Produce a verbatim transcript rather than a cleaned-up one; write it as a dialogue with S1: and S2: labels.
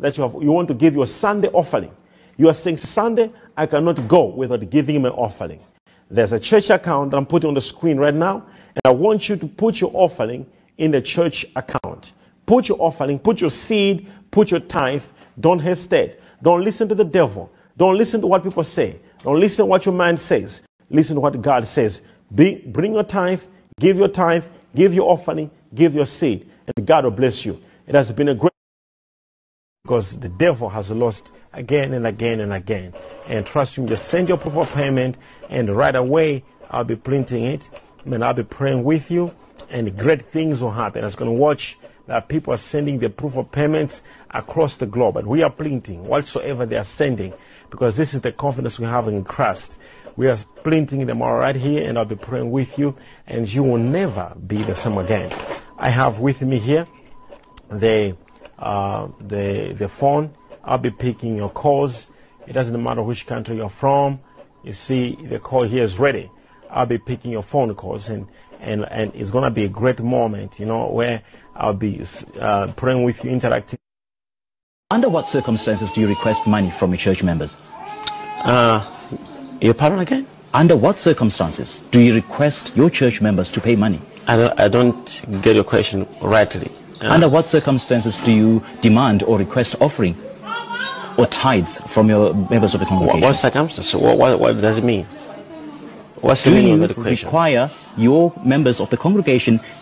S1: that you, have, you want to give your Sunday offering. You are saying, Sunday, I cannot go without giving him an offering. There's a church account that I'm putting on the screen right now, and I want you to put your offering in the church account. Put your offering, put your seed, put your tithe. Don't hesitate. Don't listen to the devil. Don't listen to what people say. Don't listen to what your mind says. Listen to what God says. Be, bring your tithe, give your tithe, give your offering, give your seed, and God will bless you. It has been a great, because the devil has lost again and again and again. And trust me, just send your proof of payment, and right away I'll be printing it, and I'll be praying with you, and great things will happen. I was going to watch that people are sending the proof of payments across the globe, and we are printing whatsoever they are sending, because this is the confidence we have in Christ. We are printing them all right here, and I'll be praying with you, and you will never be the same again. I have with me here the uh, the the phone. I'll be picking your calls. It doesn't matter which country you're from. You see, the call here is ready. I'll be picking your phone calls, and and and it's gonna be a great moment, you know, where I'll be uh, praying with you, interacting.
S2: Under what circumstances do you request money from your church members?
S1: Uh, your pardon again?
S2: Under what circumstances do you request your church members to pay money?
S1: I don't, I don't get your question rightly. Uh,
S2: Under what circumstances do you demand or request offering or tithes from your members of the congregation?
S1: What, what circumstances? What, what, what does it mean? What's the
S2: do
S1: meaning
S2: you
S1: of the question?
S2: require your members of the congregation